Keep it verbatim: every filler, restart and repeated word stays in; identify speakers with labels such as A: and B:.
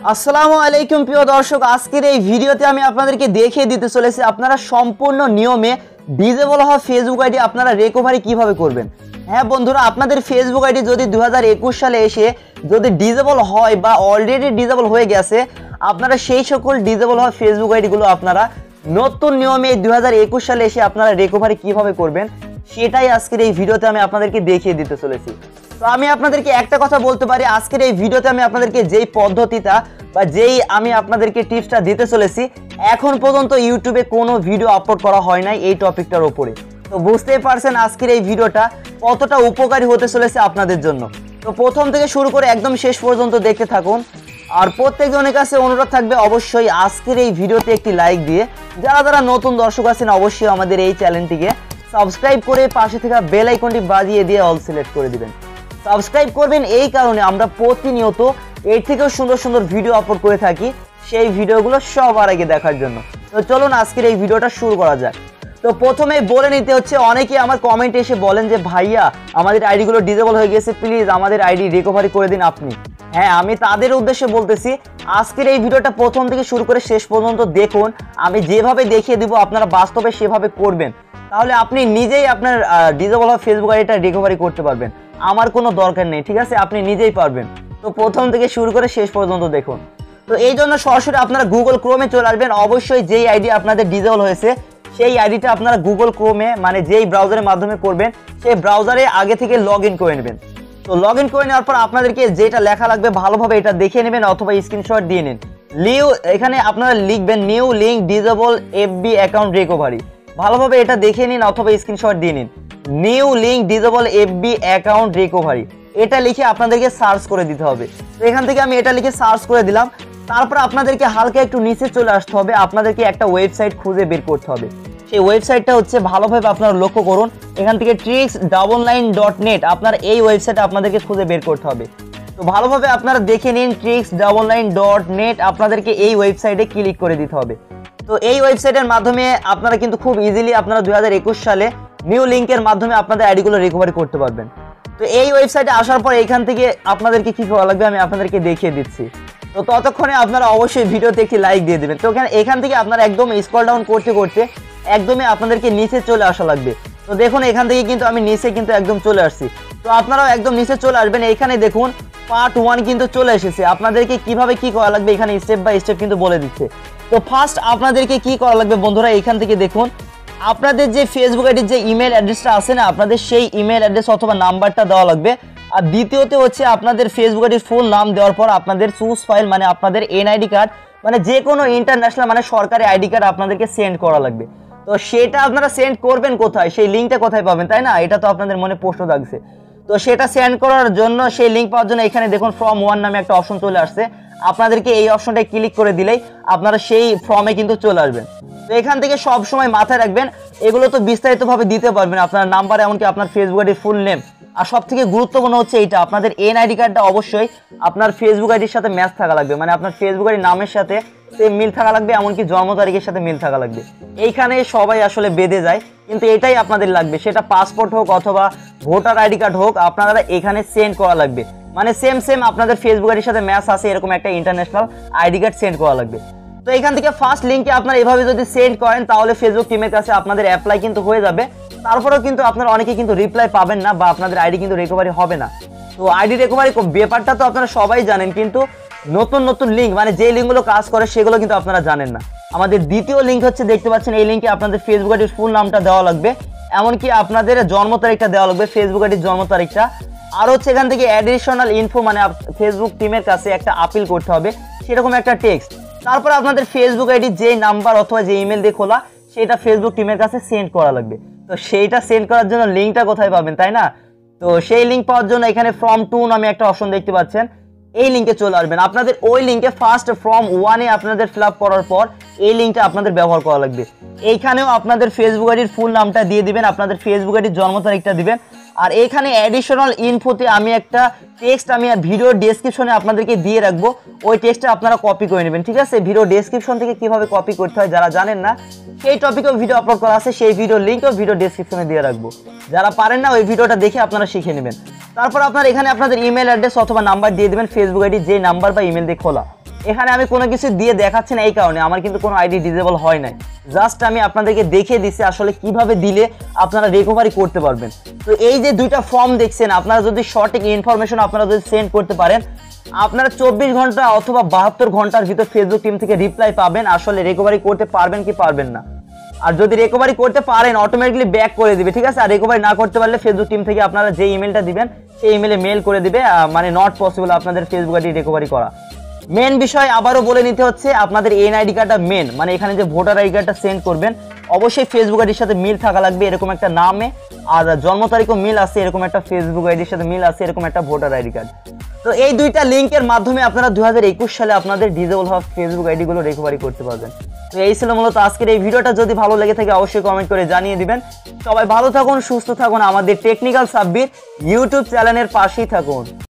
A: আসসালামু আলাইকুম প্রিয় দর্শক, আজকের এই ভিডিওতে আমি আপনাদেরকে দেখিয়ে দিতে চলেছি আপনারা সম্পূর্ণ নিয়মে ডিজেবল হওয়া ফেসবুক আইডি আপনারা রিকভারি কিভাবে করবেন। হ্যাঁ বন্ধুরা, আপনাদের ফেসবুক আইডি যদি দুই হাজার একুশ সালে এসে যদি ডিজেবল হয় বা অলরেডি ডিজেবল হয়ে গেছে, আপনারা সেই সকল ডিজেবল হওয়া ফেসবুক আইডিগুলো আপনারা নতুন নিয়মে দুই হাজার একুশ সালে এসে আপনারা রিকভারি কিভাবে করবেন সেটাই আজকের এই ভিডিওতে আমি আপনাদেরকে দেখিয়ে দিতে চলেছি। তো আমি আপনাদেরকে একটা কথা বলতে পারি, আজকের এই ভিডিওতে আমি আপনাদেরকে যেই পদ্ধতিটা বা যেই আমি আপনাদেরকে টিপসটা দিতে চলেছি, এখন পর্যন্ত ইউটিউবে কোনো ভিডিও আপলোড করা হয় নাই এই টপিকটার উপরে। তো বুঝতেই পারছেন আজকের এই ভিডিওটা কতটা উপকারী হতে চলেছে আপনাদের জন্য। তো প্রথম থেকে শুরু করে একদম শেষ পর্যন্ত দেখতে থাকুন। আর প্রত্যেকজনের কাছে অনুরোধ থাকবে অবশ্যই আজকের এই ভিডিওতে একটি লাইক দিয়ে, যারা যারা নতুন দর্শক আছেন অবশ্যই আমাদের এই চ্যানেলটিকে সাবস্ক্রাইব করে পাশে থাকা বেল আইকনটি বাজিয়ে দিয়ে অল সিলেক্ট করে দিবেন। সাবস্ক্রাইব করবেন এই কারণে আমরা প্রতিনিয়ত এর থেকেও সুন্দর সুন্দর ভিডিও আপলোড করে থাকি, সেই ভিডিওগুলো সবার আগে দেখার জন্য। তো চলুন আজকের এই ভিডিওটা শুরু করা যাক। তো প্রথমে বলে নিতে হচ্ছে, অনেকে আমার কমেন্টে এসে বলেন যে ভাইয়া আমাদের আইডিগুলো ডিজেবল হয়ে গেছে, প্লিজ আমাদের আইডি রিকভারি করে দিন আপনি। হ্যাঁ, আমি তাদের উদ্দেশ্যে বলতেছি আজকের এই ভিডিওটা প্রথম থেকে শুরু করে শেষ পর্যন্ত দেখুন। আমি যেভাবে দেখিয়ে দিব আপনারা বাস্তবে সেভাবে করবেন, তাহলে আপনি নিজেই আপনার ডিজেবল হওয়া ফেসবুক আইডিটা রিকভারি করতে পারবেন। আমার কোনো দরকার নেই, ঠিক আছে? আপনি নিজেই পারবেন। তো প্রথম থেকে শুরু করে শেষ পর্যন্ত দেখুন। তো এই জন্য সরাসরি আপনারা গুগল ক্রোমে চলে আসবেন। অবশ্যই যেই আইডি আপনাদের ডিজেবল হয়েছে সেই আইডিটা আপনারা গুগল ক্রোমে মানে যেই ব্রাউজারের মাধ্যমে করবেন সেই ব্রাউজারে আগে থেকে লগ ইন করে নেবেন। তো লগ ইন করে নেওয়ার পর আপনাদেরকে যেটা লেখা লাগবে ভালোভাবে এটা দেখে নেবেন অথবা স্ক্রিনশট দিয়ে নিন। লিউ এখানে আপনারা লিখবেন new link disable FB account recovery. ভালোভাবে এটা দেখে নিন অথবা স্ক্রিনশট দিয়ে নিন। New link disable FB account recovery এটা লিখে আপনাদেরকে সার্চ করে দিতে হবে। তো এখান থেকে আমি এটা লিখে সার্চ করে দিলাম। তারপর আপনাদেরকে হালকা একটু নিচে চলে আসতে হবে, আপনাদেরকে একটা ওয়েবসাইট খুঁজে বের করতে হবে। সেই ওয়েবসাইটটা হচ্ছে, ভালোভাবে আপনারা লক্ষ্য করুন, এখান থেকে tricks double nine dot net আপনার এই ওয়েবসাইটে আপনাদেরকে খুঁজে বের করতে হবে। তো ভালোভাবে আপনারা দেখে নিন tricks double nine dot net আপনাদেরকে এই ওয়েবসাইটে ক্লিক করে দিতে হবে। তো এই ওয়েবসাইটের মাধ্যমে আপনারা কিন্তু খুব ইজিলি আপনারা দুই হাজার একুশ সালে নিউ লিঙ্কের মাধ্যমে আপনাদের আইডিগুলো রিকভারি করতে পারবেন। তো এই ওয়েবসাইটে আসার পর এখান থেকে আপনাদেরকে কি করা লাগবে আমি আপনাদেরকে দেখিয়ে দিচ্ছি। তো ততক্ষণে আপনারা অবশ্যই ভিডিওতে একটি লাইক দিয়ে দেবেন। তো এখান থেকে আপনারা একদম স্ক্রল ডাউন করতে করতে একদমই আপনাদেরকে নিচে চলে আসা লাগবে। তো দেখুন এখান থেকে কিন্তু আমি নিচে কিন্তু একদম চলে আসছি। তো আপনারাও একদম নিচে চলে আসবেন। এখানে দেখুন পার্ট ওয়ান কিন্তু চলে এসেছে। আপনাদেরকে কিভাবে কি করা লাগবে এখানে স্টেপ বাই স্টেপ কিন্তু বলে দিচ্ছে। তো ফার্স্ট আপনাদেরকে কি করা লাগবে বন্ধুরা, এখান থেকে দেখুন আপনাদের যে ফেসবুক আইডির যে ইমেল অ্যাড্রেসটা আছে না, আপনাদের সেই ইমেল অ্যাড্রেস অথবা নাম্বারটা দেওয়া লাগবে। আর দ্বিতীয়তে হচ্ছে আপনাদের ফেসবুক আইডির ফুল নাম দেওয়ার পর আপনাদের চুজ ফাইল মানে আপনাদের এনআইডি কার্ড মানে যে কোনো ইন্টারন্যাশনাল মানে সরকারি আইডি কার্ড আপনাদেরকে সেন্ড করা লাগবে। তো সেটা আপনারা সেন্ড করবেন কোথায়, সেই লিঙ্কটা কোথায় পাবেন, তাই না? এটা তো আপনাদের মনে প্রশ্ন থাকছে। তো সেটা সেন্ড করার জন্য সেই লিঙ্ক পাওয়ার জন্য এখানে দেখুন ফর্ম ওয়ান নামে একটা অপশন চলে আসছে। আপনাদেরকে এই অপশনটায় ক্লিক করে দিলেই আপনারা সেই ফর্মে কিন্তু চলে আসবেন। তো এখান থেকে সব সময় মাথায় রাখবেন এগুলো তো বিস্তারিতভাবে দিতে পারবেন, আপনার নাম্বার এমনকি আপনার ফেসবুক আইডির ফুল নেম। আর সব থেকে গুরুত্বপূর্ণ হচ্ছে এইটা, আপনাদের এনআইডি কার্ডটা অবশ্যই আপনার ফেসবুক আইডির সাথে ম্যাচ থাকা লাগবে, মানে আপনার ফেসবুক আইডির নামের সাথে সেম মিল থাকা লাগবে, এমনকি জন্ম তারিখের সাথে মিল থাকা লাগবে। এইখানে সবাই আসলে বেঁধে যায়, কিন্তু এটাই আপনাদের লাগবে, সেটা পাসপোর্ট হোক অথবা ভোটার আইডি কার্ড হোক, আপনারা এখানে সেন্ড করা লাগবে। মানে সেম সেম আপনাদের ফেসবুক আইডির সাথে ম্যাচ আছে এরকম একটা ইন্টারন্যাশনাল আইডি কার্ড সেন্ড করা লাগবে। তো এখান থেকে ফার্স্ট লিঙ্কে আপনারা এভাবে যদি সেন্ড করেন তাহলে ফেসবুক টিমের কাছে আপনাদের অ্যাপ্লাই কিন্তু হয়ে যাবে। তারপরেও কিন্তু আপনারা অনেকে কিন্তু রিপ্লাই পাবেন না বা আপনাদের আইডি কিন্তু রিকভারি হবে না। তো আইডি রিকভারি ব্যাপারটা তো আপনারা সবাই জানেন, কিন্তু নতুন নতুন লিঙ্ক মানে যে লিঙ্কগুলো কাজ করে সেগুলো কিন্তু আপনারা জানেন না। আমাদের দ্বিতীয় লিঙ্ক হচ্ছে, দেখতে পাচ্ছেন এই লিঙ্কে আপনাদের ফেসবুক আইডির ফুল নামটা দেওয়া লাগবে, এমনকি আপনাদের জন্ম তারিখটা দেওয়া লাগবে, ফেসবুক আইডির জন্ম তারিখটা। আর হচ্ছে এখান থেকে অ্যাডিশনাল ইনফো মানে ফেসবুক টিমের কাছে একটা আপিল করতে হবে সেরকম একটা টেক্সট। তারপর আপনাদের ফেসবুক আইডির যে নাম্বার অথবা যে ইমেল দিয়ে খোলা সেটা ফেসবুক টিমের কাছে সেন্ড করা লাগবে। তো সেইটা সেন্ড করার জন্য লিঙ্কটা কোথায় পাবেন, তাই না? তো সেই লিঙ্ক পাওয়ার জন্য এখানে ফর্ম টু নামে একটা অপশন দেখতে পাচ্ছেন, এই লিঙ্কে চলে আসবেন। আপনাদের ওই লিঙ্কে ফার্স্ট ফর্ম ওয়ানে আপনাদের ফিল আপ করার পর এই লিঙ্কটা আপনাদের ব্যবহার করা লাগবে। এইখানেও আপনাদের ফেসবুক আইডির ফুল নামটা দিয়ে দিবেন, আপনাদের ফেসবুক আইডির জন্ম তারিখটা দিবেন। আর এখানে অ্যাডিশনাল ইনফোতে আমি একটা টেক্সট আমি ভিডিও ডেসক্রিপশনে আপনাদেরকে দিয়ে রাখবো, ওই টেক্সটটা আপনারা কপি করে নেবেন, ঠিক আছে? ভিডিও ডেসক্রিপশন থেকে কিভাবে কপি করতে হয় যারা জানেন না, সেই টপিকেও ভিডিও আপলোড করা আছে, সেই ভিডিও লিঙ্কও ভিডিও ডেসক্রিপশনে দিয়ে রাখবো। যারা পারেন না ওই ভিডিওটা দেখে আপনারা শিখে নেবেন। তারপর আপনার এখানে আপনাদের ইমেল অ্যাড্রেস অথবা নাম্বার দিয়ে দেবেন, ফেসবুক আইডি যে নাম্বার বা ইমেল দিয়ে খোলা এখানে আমি কোনো কিছু দিয়ে দেখাচ্ছি না, এই কারণে আমার কিন্তু কোনো আইডি ডিজেবল হয় নাই। জাস্ট আমি আপনাদেরকে দেখিয়ে দিচ্ছি আসলে কিভাবে দিলে আপনারা রিকভারি করতে পারবেন। তো এই যে দুইটা ফর্ম দেখছেন, আপনারা যদি সঠিক ইনফরমেশন আপনারা যদি সেন্ড করতে পারেন, আপনারা চব্বিশ ঘন্টা অথবা বাহাত্তর ঘন্টার ভিতর ফেসবুক টিম থেকে রিপ্লাই পাবেন আসলে রিকভারি করতে পারবেন কি পারবেন না। আর যদি রিকভারি করতে পারেন অটোমেটিকলি ব্যাক করে দিবে, ঠিক আছে। আর রিকভারি না করতে পারলে ফেসবুক টিম থেকে আপনারা যে ইমেলটা দিবেন সেই ইমেলে মেল করে দিবে, মানে নট পসিবল আপনাদের ফেসবুক আইডি রিকভারি করা। মেন বিষয় আবারও বলে নিতে হচ্ছে, আপনাদের এন আইডি কার্ডটা মেন, মানে এখানে যে ভোটার আইডি কার্ডটা সেন্ড করবেন অবশ্যই ফেসবুক আইডির সাথে মিল থাকা লাগবে এরকম একটা নামে, আর জন্ম তারিখও মিল আছে এরকম একটা ফেসবুক আইডির সাথে মিল আছে এরকম একটা ভোটার আইডি কার্ড। তো এই দুইটা লিঙ্কের মাধ্যমে আপনারা দুই হাজার একুশ সালে আপনাদের ডিজেবল হওয়া ফেসবুক আইডিগুলো রিকভারি করতে পারবেন। তো এই ছিল মূলত আজকের এই ভিডিওটা। যদি ভালো লেগে থাকে অবশ্যই কমেন্ট করে জানিয়ে দিবেন। সবাই ভালো থাকুন, সুস্থ থাকুন, আমাদের টেকনিক্যাল সাব্বির ইউটিউব চ্যানেলের পাশেই থাকুন।